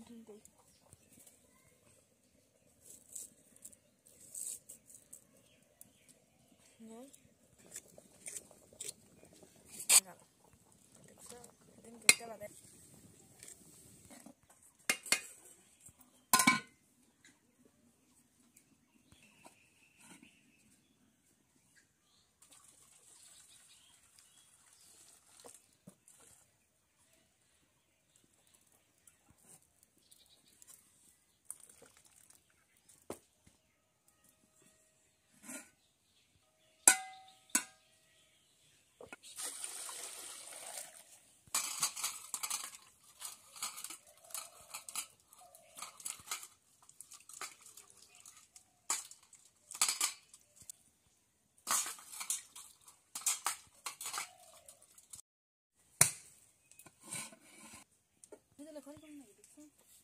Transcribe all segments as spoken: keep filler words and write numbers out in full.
Hindi. Ngay. Din kita lah deh. Ini lah kau ni kau nak itu.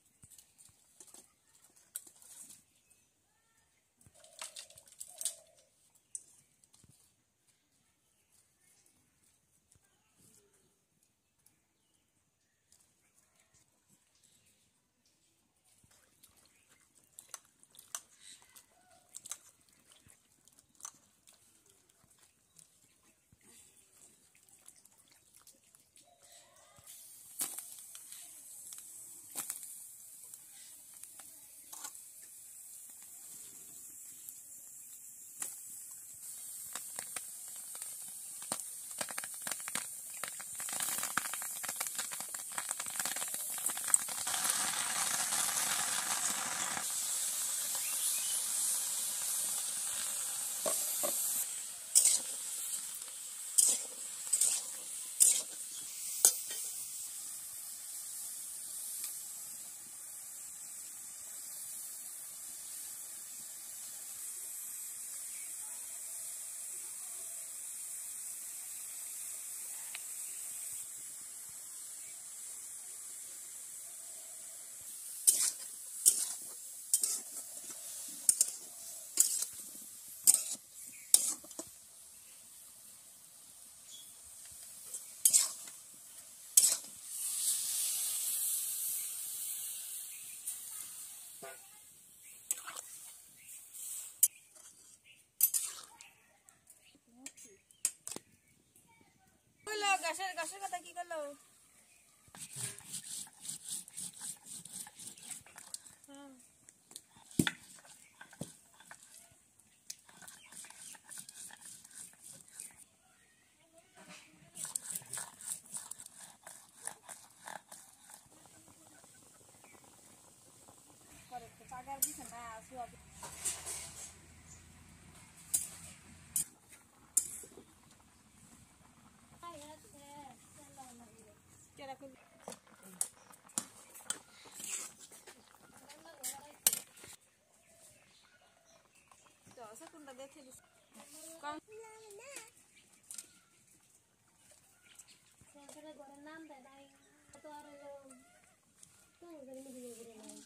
Gasar gasar kata kita lo. Kalau kecagar di sana suap. Saya pun dah dekat. Kau. Saya kena gua enam dah naik. Satu orang tu dari ni dia boleh naik.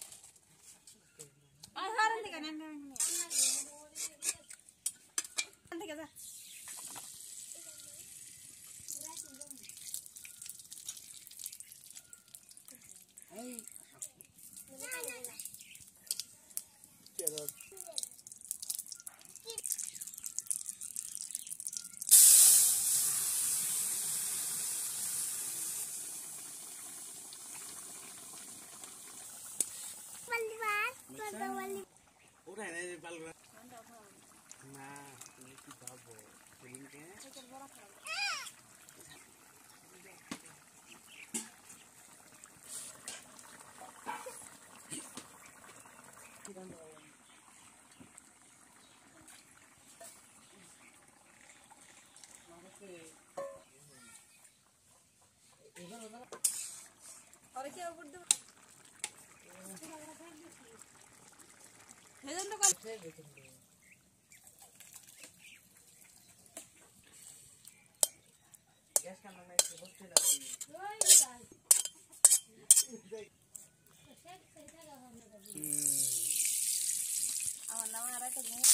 Ah, hari ni kan anda ni. Nanti kita. Hey. Chalo. Udah ini balon. Nah, ini kita bawa. Ini kan? Kita bawa. और क्या बुड्ढू हेदन तो कल gas का मना है बहुत से लगी ओए गाइस अब नवा आ रहा है तो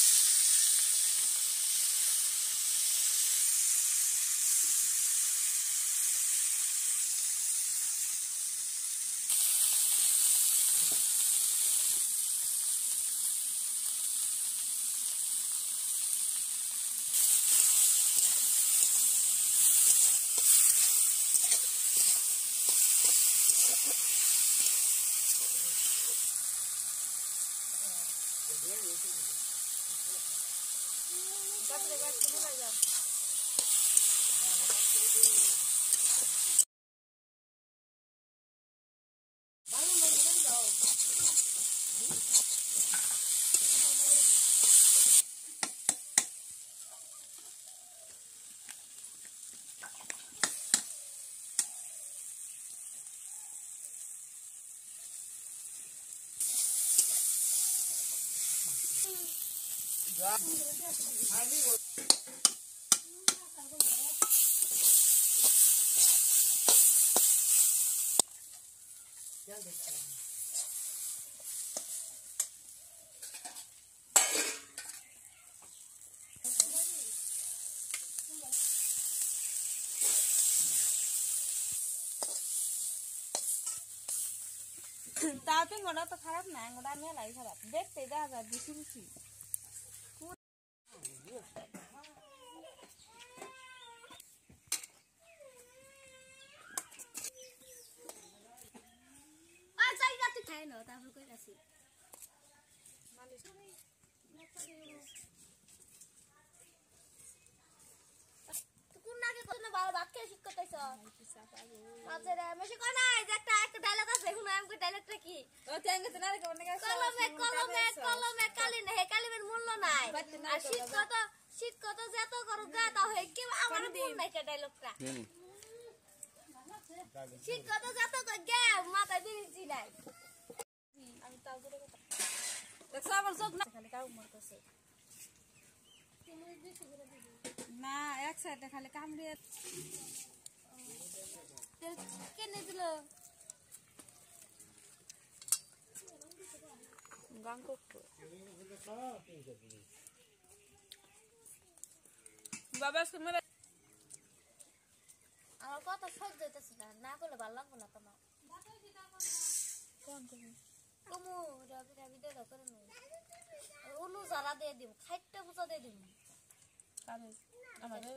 Gapre gapre bula jam. Baru mau kan kau. Tapi ngono to kharap na ngoda me lai kharap dekte ga ga bisi bisi a sai ga tu khai no ta phur koi asi tu kunna ke kono bal bakke শিক্ষতাইছ আজরে মেশে কোন নাই যে একটা একটা dialogue আছে শুনো আমি কই ডায়লগটা কি ও তেঙ্গে তো না রে কোন গেছে কলমে কলমে কলমে কালি না হে কালিমের মূল্য নাই আর শিক্ষত শিক্ষত যত করু গা তা হয় কি আমার মূল নাই কে ডায়লগটা শিক্ষত যত কই গে মাথা দিছি নাই আমি তাও করে কথা দেখছ আমার চোখ না খালি কাউ মরতেছে তুমি বেশি করে দিবি না এক সাইডে খালি কামড়ে কেনে দিল গান করতে বাবা আজকে মেরে আমার কথা সহ্য হইতেছে না না করলে ভালো লাগবে না তোমার কোন তুমি কমু রবি রবি দে করে নই উলু জারা দিয়ে দিব খাইতে বুঝা দিয়ে দিব কাবে আমাদের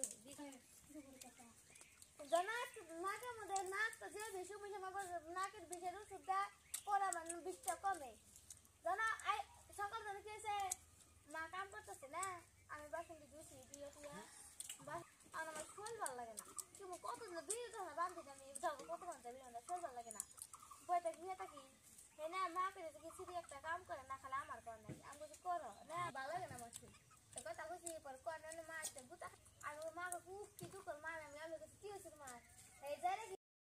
জানা নাকের মধ্যে নাক তো যে বেশি বেশি মাপা নাকের বেশির ওষুধটা পড়া মানে বিষটা কমে জানা সকাল ধরে খেয়েছে মা কাম করতেছে না আমি বাসন দিয়েছি দিয়ে দিয়ে বাস আর আমার শরীর ভালো লাগে না তুমি কত দিয়ে তো না বান্ধি আমি যাবো কত ঘন্টা দিয়ে না শরীর ভালো লাগে না বইটা গিয়ে থাকি না মা পেরে গেছি একটা কাম করে না খালে আমার কর নাকি আমি বলছি করো না ভালো লাগে না আমার শরীর তো কথা বলছি পর কর না মা একটা বুতা আর মা খুব কিছু কর মা